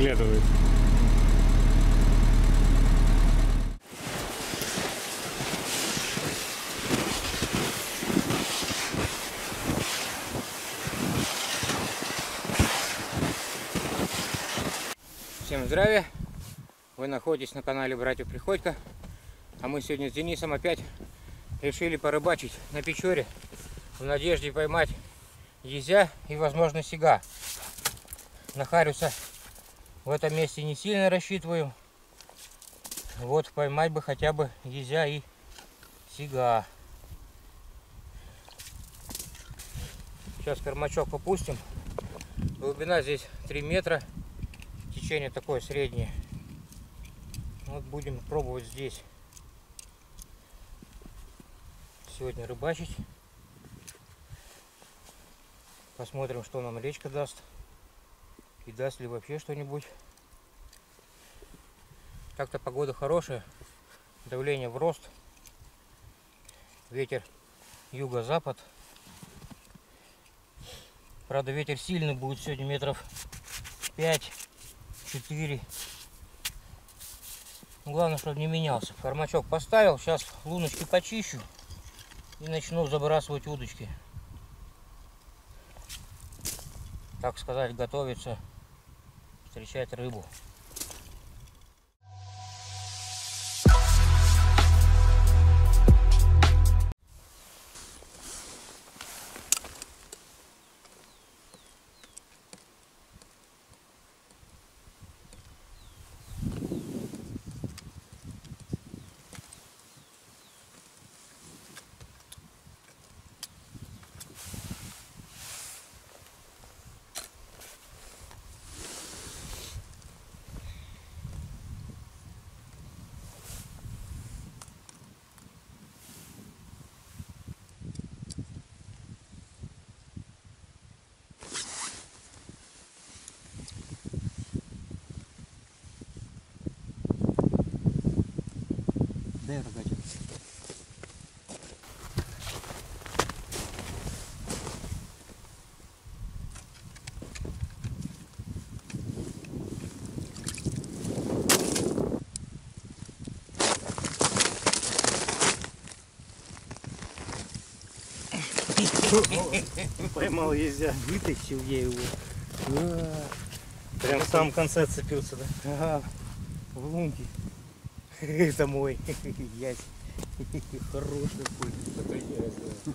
выглядывает. Всем здравия! Вы находитесь на канале Братьев Приходько. А мы сегодня с Денисом опять решили порыбачить на Печоре в надежде поймать езя и, возможно, сига. На хариуса в этом месте не сильно рассчитываю. Вот поймать бы хотя бы езя и сига. Сейчас кормачок попустим. Глубина здесь 3 метра. Течение такое среднее. Вот будем пробовать здесь сегодня рыбачить. Посмотрим, что нам речка даст. И даст ли вообще что-нибудь. Так-то погода хорошая. Давление в рост. Ветер юго-запад. Правда, ветер сильный будет сегодня, метров 5-4. Главное, чтобы не менялся. Кормачок поставил. Сейчас луночки почищу. И начну забрасывать удочки. Так сказать, готовиться встречать рыбу. Дай рогатик. Поймал езя. Вытащил я его. Прям в самом конце цепился, да? Ага, в лунке. Это мой ясь. Хороший какой. Это ясь, да.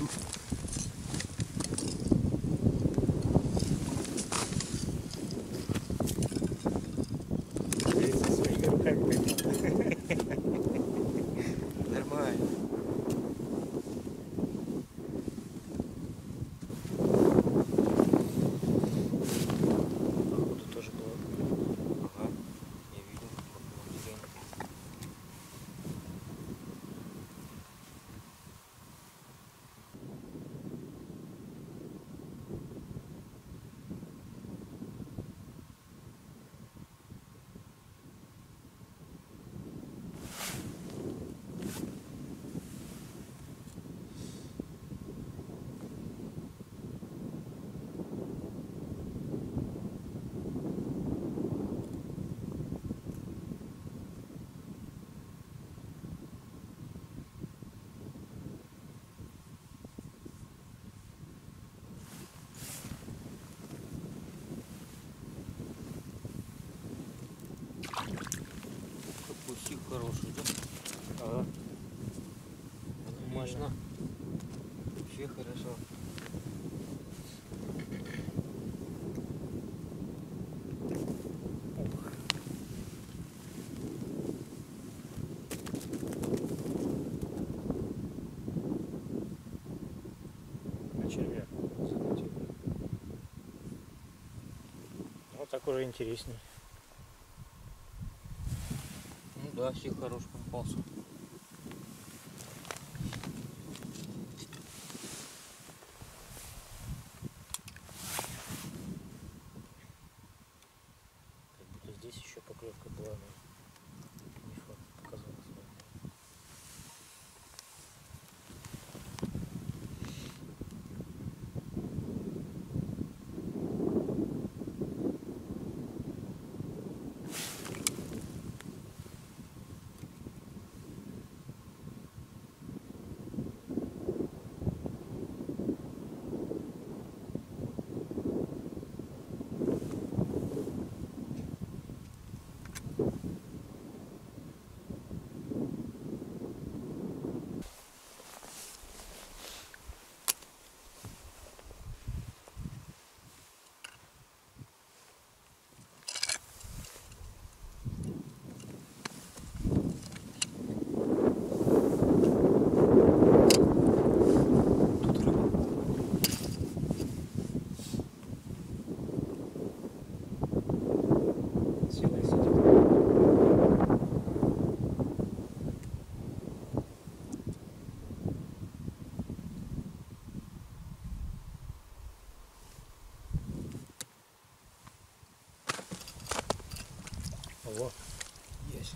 Своими руками поймал. Нормально. Походу тоже было. Ага, я видел по деревне. Какой сик хороший, да? Ага. Нормально. Вообще хорошо. На червяк захватил. Вот так уже интересней. Ну да, сик хороший попался. Как будто здесь еще поклевка была, но не факт, показалось. Ого. Есть.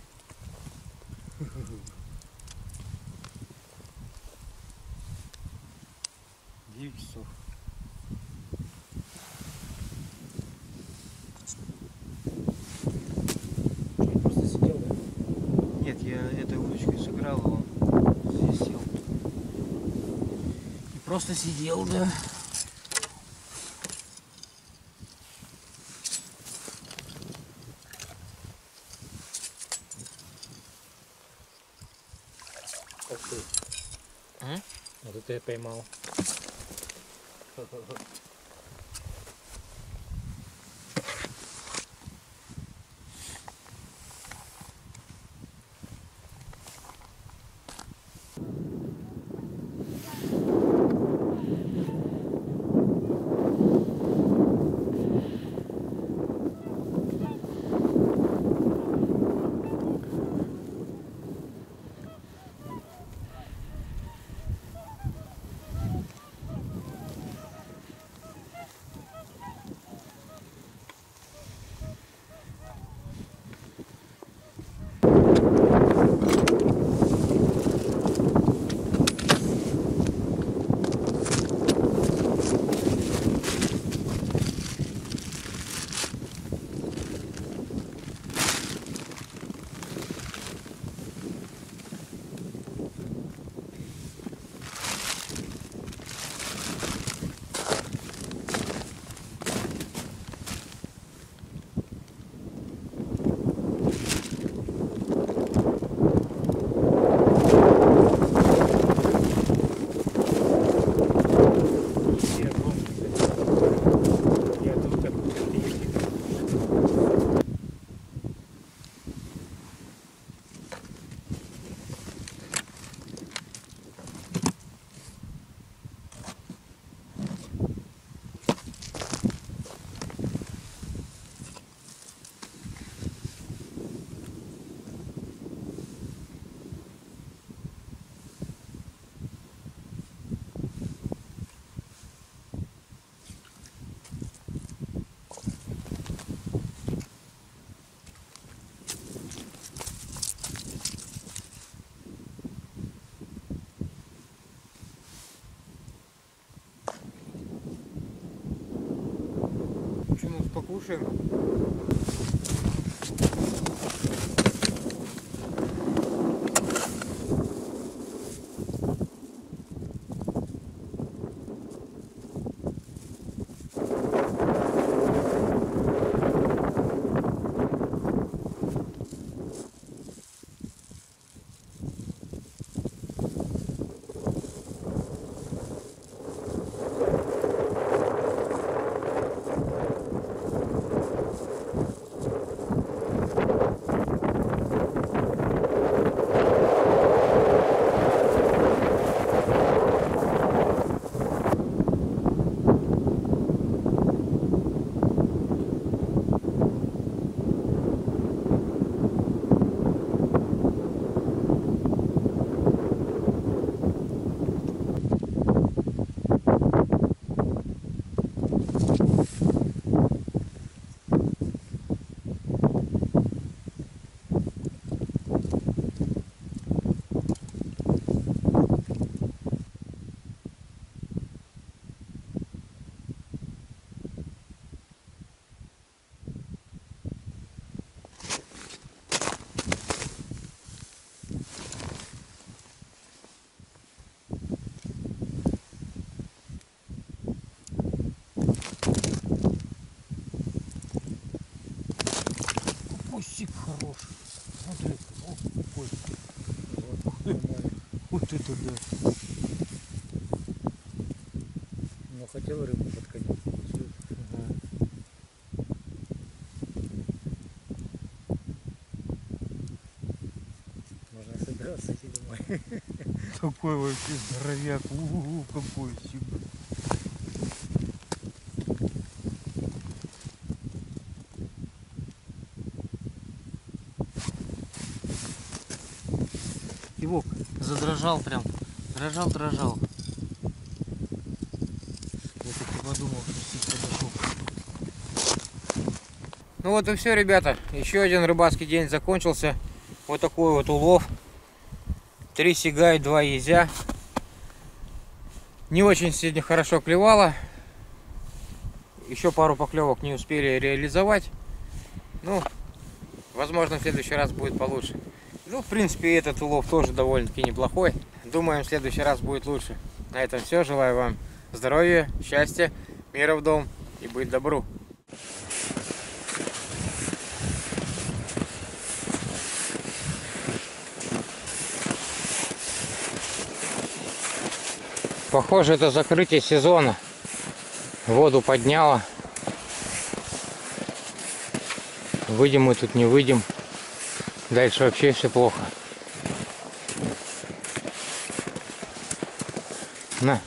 9 часов. Что, я просто сидел, да? Нет, я этой удочкой сыграл его. Здесь сел. И просто сидел, да. Как ты? А? Вот это я поймал. Почему покушаем? Кусик хороший. Смотри, ох, какой. Вот это да. Но хотел рыбу подкатить. Можно собираться идти домой. Такой вообще здоровяк. Какой себе. Кивок задрожал прям. Дрожал. Я таки подумал, что сик подошел. Ну вот и все, ребята. Еще один рыбацкий день закончился. Вот такой вот улов. 3 сигай, 2 езя. Не очень сегодня хорошо клевало. Еще пару поклевок не успели реализовать. Ну, возможно, в следующий раз будет получше. Ну, в принципе, этот улов тоже довольно-таки неплохой. Думаем, в следующий раз будет лучше. На этом все. Желаю вам здоровья, счастья, мира в дом и быть добру. Похоже, это закрытие сезона. Воду подняло. Выйдем мы тут, не выйдем. Дальше вообще все плохо. На.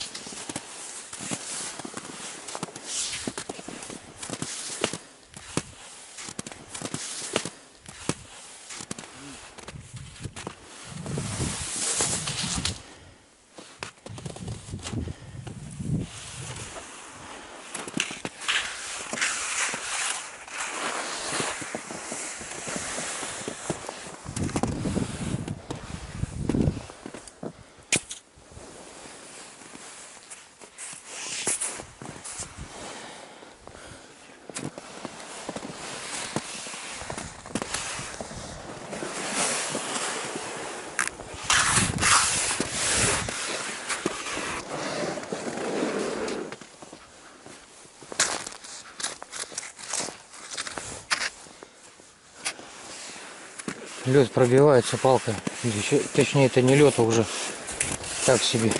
Лед пробивается палкой. Точнее, это не лед, а уже так себе.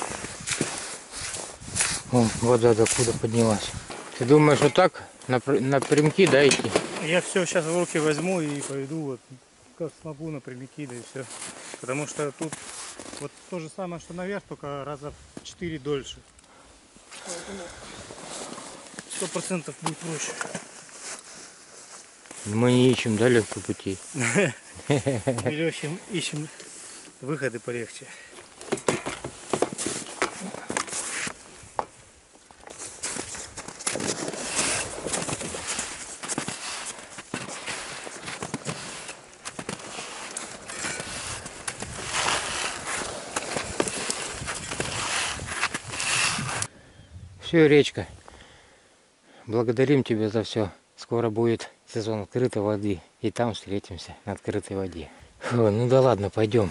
Вон, вода докуда поднялась. Ты думаешь, вот так напрямки, да, идти? Я все сейчас в руки возьму и пойду вот как смогу напрямики, да и все. Потому что тут вот то же самое, что наверх, только раза в 4 дольше. Поэтому 100% будет проще. Мы не ищем, да, легких путей. Или ищем выходы полегче. Все, речка. Благодарим тебя за все. Скоро будет сезон открытой воды. И там встретимся на открытой воде. Фу, ну да ладно, пойдем.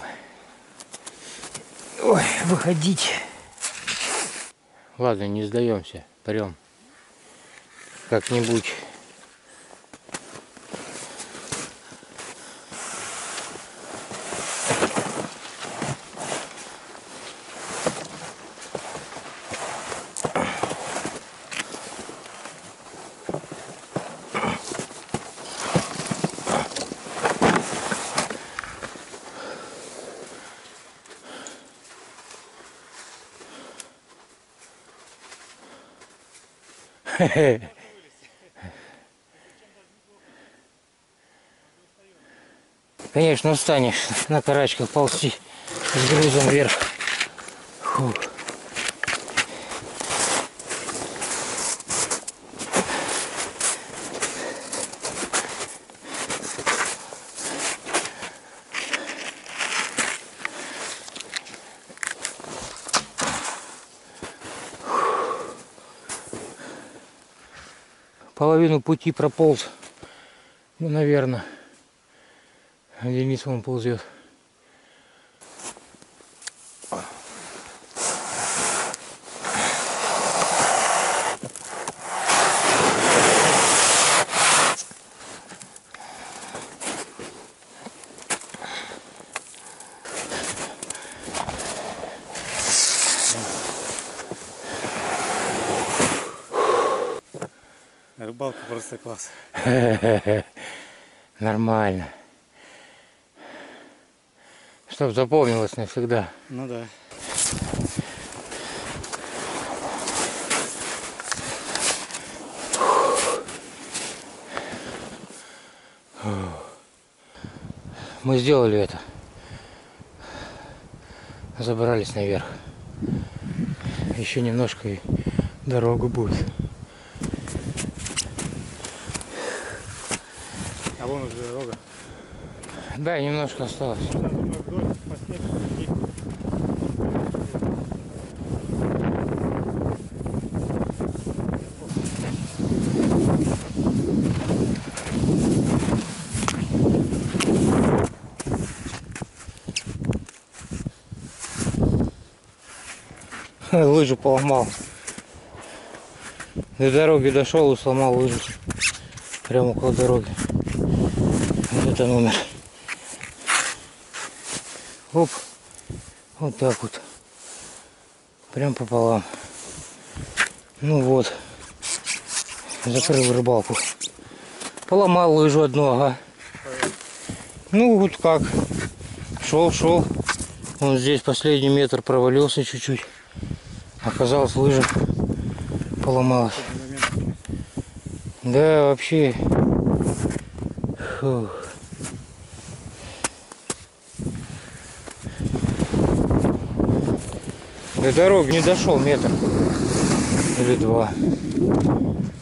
Ой, выходить. Ладно, не сдаемся. Прям как-нибудь. Конечно, устанешь на карачках ползти с грузом вверх. Фу. Половину пути прополз. Ну, наверное. Денис вон ползет. Рыбалка просто класс. Нормально. Чтоб запомнилось навсегда. Ну да. Мы сделали это. Забрались наверх. Еще немножко и дорога будет. А вон уже дорога. Да, немножко осталось. Надо вдоль по снегу идти. Лыжу поломал. До дороги дошел и сломал лыжу. Прямо около дороги. Вот это номер. Оп. Вот так вот. Прям пополам. Ну вот. Закрыл рыбалку. Поломал лыжу одну, ага. Ну вот как. Шел. Он здесь последний метр провалился чуть-чуть. Оказалось, лыжа поломалась. Да, вообще. Фух. До дороги не дошел метр или два.